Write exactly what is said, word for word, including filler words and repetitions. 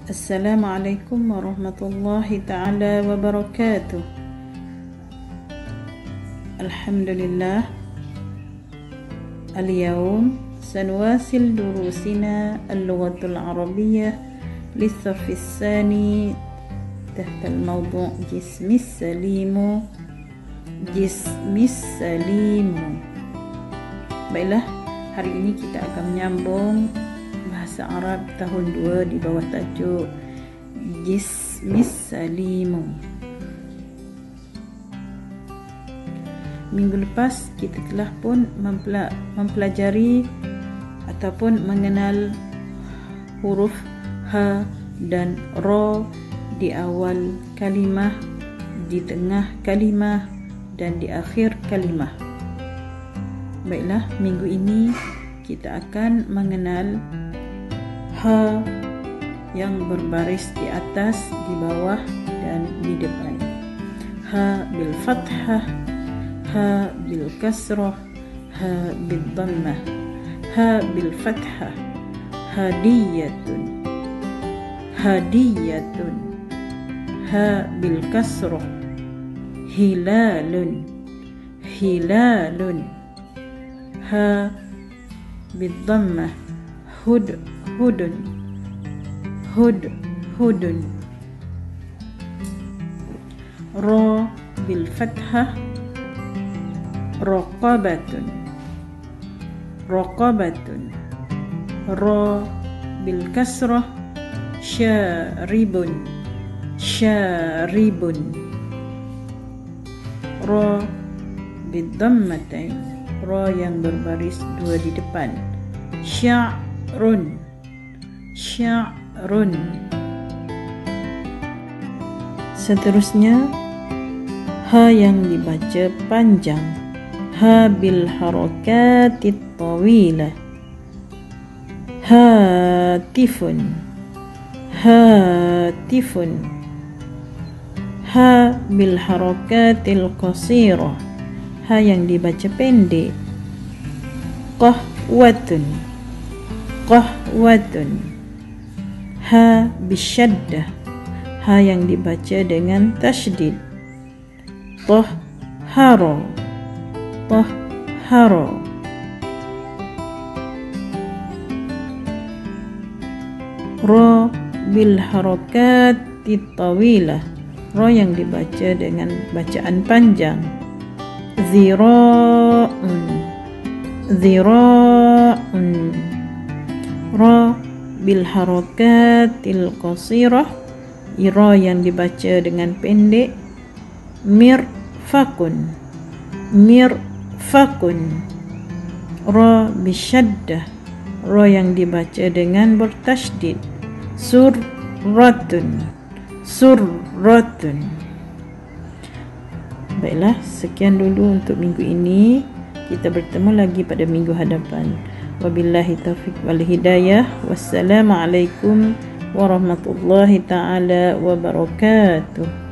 Assalamualaikum warahmatullahi ta'ala wabarakatuh. Alhamdulillah. Al-yawm sanuwasil durusina al-lughatul arabiyyah للصف الثاني تحت الموضوع جسم السليم جسم السليم. Baiklah, hari ini kita akan menyambung bahasa Arab tahun dua di bawah tajuk Jismis Salimu. Minggu lepas kita telah pun mempelajari ataupun mengenal huruf ha dan ra di awal kalimah, di tengah kalimah dan di akhir kalimah. Baiklah, minggu ini kita akan mengenal ha yang berbaris di atas, di bawah dan di depan. Ha bil fathah, ha bil kasrah, ha bil dhammah. Ha bil fathah hadiyatun, hadiyatun. Ha bil kasrah hilalun, hilalun. Ha bil dhammah hud, hudun, hud, hudun. Ra bil fathah raqabatun, raqabatun. Ra bil kasrah syaribun, syaribun. Ra bil dhammatain, ra yang berbaris dua di depan, sya'run, sya'run. Seterusnya ha yang dibaca panjang, ha bil harakatit tawilah, hatifun, hatifun. Ha bil harakatil qasirah, ha yang dibaca pendek, qahwatun, qahwatun. Ha bisyaddah, ha yang dibaca dengan tasydid, tahhara, tahhara. Ra bil harakatit tawilah, ra yang dibaca dengan bacaan panjang, zira'un, zira'un. Ra bil harakatil qasirah, ra yang dibaca dengan pendek, mirfaqun, mirfaqun. Ra bisyaddah, ra yang dibaca dengan bertasydid, surratun, surratun. Baiklah, sekian dulu untuk minggu ini. Kita bertemu lagi pada minggu hadapan. Wabillahi taufiq wal hidayah. Wassalamualaikum warahmatullahi ta'ala wabarakatuh.